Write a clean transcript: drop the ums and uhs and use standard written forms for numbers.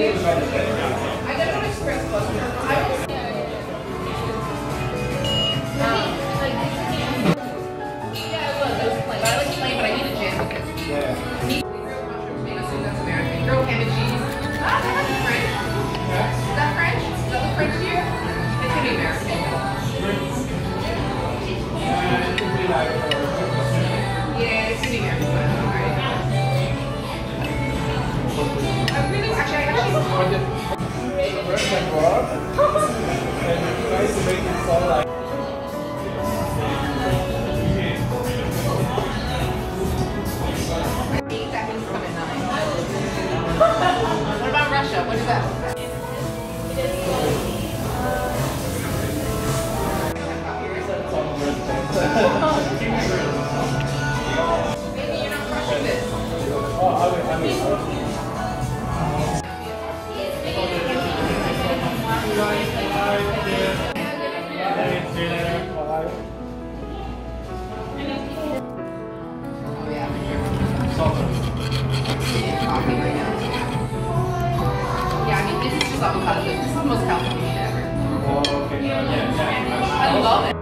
I got an express bus. Yeah, it was. It was plain. I like plain, but I need a jam. Yeah. Tomato soup, that's American. Grilled ham and cheese. Ah, that's French. Is that French? Is that the French to you? It could be American. It could be like yeah, it could be American. Alright. I really, actually, the bread can go up and try to make it fall like What about Russia? What is that? Maybe you're not crushing this. oh, I mean. Coffee right now. Yeah, I mean, this is just avocado. This is the most healthy thing ever. Oh, okay. Yeah. I love it.